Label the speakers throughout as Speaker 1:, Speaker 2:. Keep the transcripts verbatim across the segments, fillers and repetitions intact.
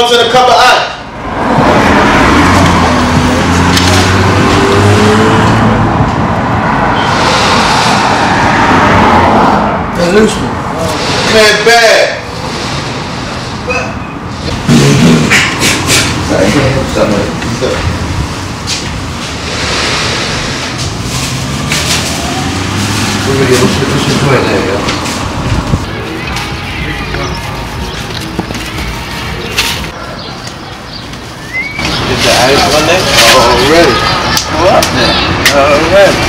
Speaker 1: comes in a cup of ice.
Speaker 2: That loose one.
Speaker 1: Man, bad.
Speaker 3: Get the ice on there? Already. Go up there. Already.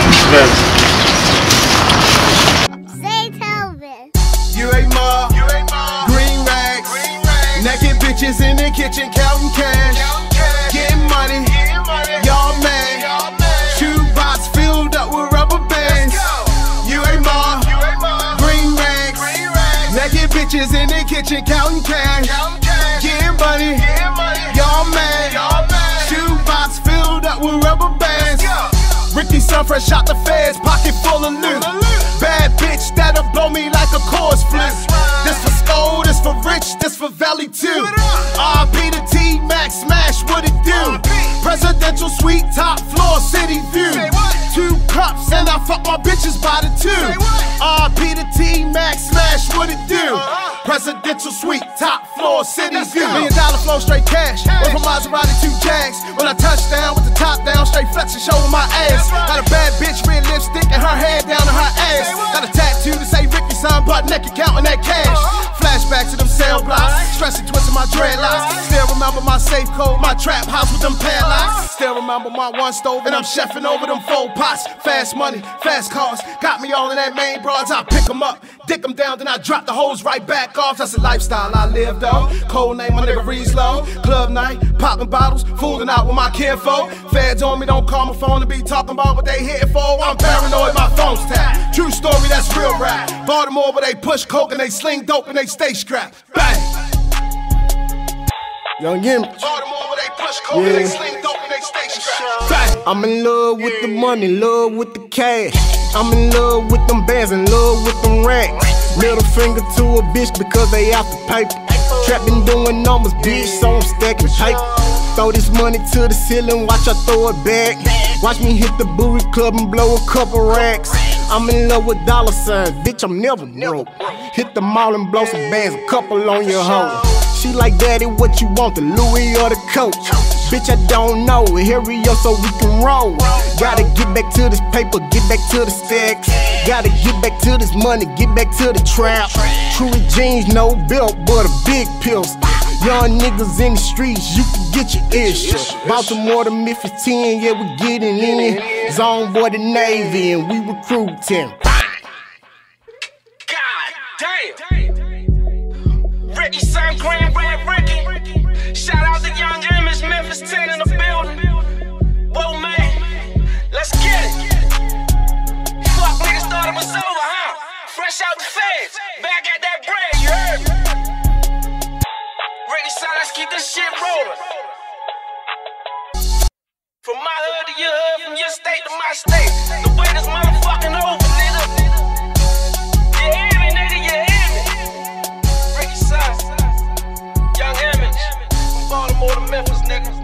Speaker 4: Say Telvin.
Speaker 5: You ain't ma, you ain't ma. Green rags, green rags. Naked bitches in the kitchen counting cash, counting cash. Getting money, getting money. Y'all mad, y'all mad. Shoebox filled up with rubber bands. You ain't ma, you ain't ma. Green rags, green rags. Naked bitches in the kitchen counting cash, counting cash. Getting money, getting money. Y'all mad, y'all mad. Shoebox filled up with rubber bands. RICKEYSON fresh out the feds, pocket full of loot. Bad bitch that'll blow me like a chorus flute. This for Skull, this for Rich, this for Valley too. R P to T Max, smash what it do. Presidential suite, top floor, city view. Two cups and I fuck my bitches by the two. R P to T Max, smash what it do. Presidential suite, top floor, city view. Million dollar flow, straight cash. Went from Maserati to Jags. When I touch down with the top down, straight flexing, showing my ass. Got a bad bitch, red lipstick and her head down to her ass. Got a tattoo to say RICKEYSON, butt naked, counting that cash. Flashback to them cell blocks, stressing, twisting my dreadlocks. Still remember my safe code, my trap house with them padlocks. Still remember my one stove and I'm chefing over them four pots. Fast money, fast cars, got me all in that main broads. I pick them up, dick them down, then I drop the hose right back off. That's a lifestyle I live though. Cold name, my nigga Reeslow. Club night, popping bottles, fooling out with my kinfolk. Feds on me, don't call my phone to be talking about what they here for. I'm paranoid, my phone's tapped. True story, that's real rap. Baltimore where they push coke and they sling dope and they stay strapped. Bang! Young Image. Baltimore where they push coke and they sling dope and they stay strapped. Bang! I'm in love with the money, love with the cash. I'm in love with them bands, in love with them racks. Middle finger to a bitch because they out the paper. Trap been doing numbers, bitch, so I'm stacking paper. Throw this money to the ceiling, watch I throw it back. Watch me hit the booty club and blow a couple racks. I'm in love with dollar signs, bitch, I'm never broke. Hit the mall and blow some bands, a couple on your hoe. She like, daddy, what you want, the Louis or the Coach? Bitch, I don't know, hurry up so we can roll. Gotta get back to this paper, get back to the stacks. Gotta get back to this money, get back to the trap. True jeans, no belt, but a big pistol. Young niggas in the streets, you can get your issue. Baltimore to Memphis ten, yeah, we getting in. Zone boy the Navy, and we recruiting.
Speaker 6: God damn! RICKEYSON, Grand Red Ricky. Shout out to Young Image, Memphis ten in the building. Whoa, man, let's get it. Fuck niggas thought it was over, huh? Fresh out the feds, back at that bread, you heard me? RICKEYSON, let's keep this shit rolling. From my hood to your hood, from your state to my state. The wait is motherfucking over, nigga. You hear me, nigga, you hear me? RICKEYSON, Young Image, from Baltimore to Memphis, nigga.